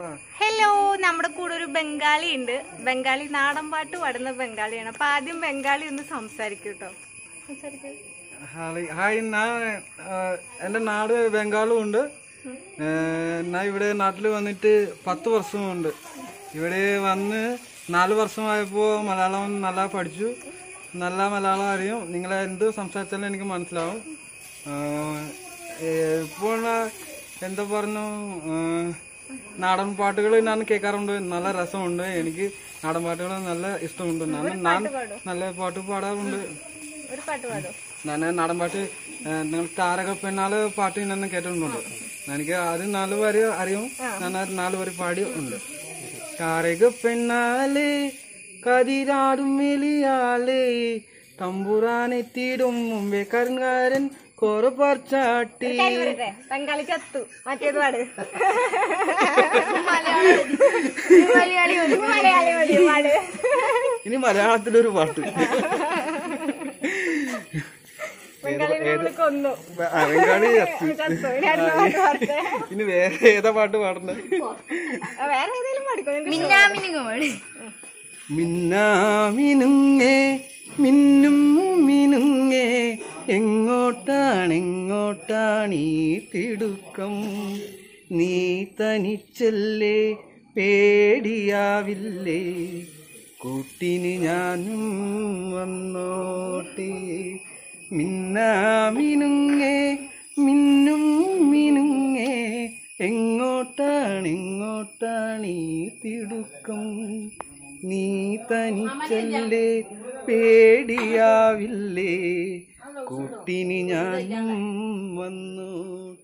Hello, നമ്മുടെ കൂടെ ഒരു ബംഗാളി ഉണ്ട്. ബംഗാളി നാടൻ പാട്ട് പാടുന്ന ബംഗാളിയാണ്. അപ്പൊ ആദ്യം ബംഗാളി ഒന്ന് സംസാരിക്കും കേട്ടോ. ഹായ്, എൻ്റെ നാട് ബംഗാളും ഉണ്ട്. ഞാൻ ഇവിടെ നാട്ടിൽ വന്നിട്ട് 10 വർഷമുണ്ട്. ഇവിടെ വന്ന് 4 വർഷമായപ്പോൾ മലയാളം നല്ല പഠിച്ചു. നല്ല മലയാളം അറിയും. നിങ്ങളെ എന്ത് സംസാരിച്ചാലും എനിക്ക് മനസ്സിലാവും. ഇപ്പോൾ എന്താ പറഞ്ഞു, നാടൻ പാട്ടുകൾ ഞാൻ കേൾക്കാറുണ്ട്. നല്ല രസമുണ്ട്. എനിക്ക് നാടൻ പാട്ടുകൾ നല്ല ഇഷ്ടമുണ്ട്. ഞാൻ നല്ല പാട്ട് പാടാറുണ്ട്. ഞാൻ നാടൻ പാട്ട് നിങ്ങൾ താരക പെണ്ണാള് പാട്ട് ഞാൻ കേട്ടിട്ടുണ്ട്. എനിക്ക് അത് 4 വരി അറിയും. ഞാൻ 4 വരി പാടി ഉണ്ട്. താരക പെണ്ണാല് കതിരാടും മെലിയാല് തമ്പുരാനെത്തിയിടും മുമ്പേ കരൻകാരൻ കൊറപ്പർച്ചാട്ടി. ബംഗാളി ചത്തു, മറ്റേത് പാട്. ഇനി മലയാളത്തിലൊരു പാട്ട്. ബംഗാളി ചത്തു. ഇനി വേറെ ഏതാ പാട്ട് പാടണ്ടേ? മിന്നാമിനുങ്ങേ മിന്നും മിനുങ്ങേ എങ്ങോട്ടാണെങ്ങോട്ടാണീ തിടുക്കം? നീ തനിച്ചല്ലേ, പേടിയാവില്ലേ? കൂട്ടിന് ഞാനും വന്നോട്ടെ. മിന്നാമിനുങ്ങേ മിന്നും മിനുങ്ങേ എങ്ങോട്ടാണെങ്ങോട്ടാണീ തിടുക്കം? നീ തനിച്ചല്ലേ, പേടിയാവില്ലേ? കൂട്ടിന് ഞാനും വന്നോട്ടെ.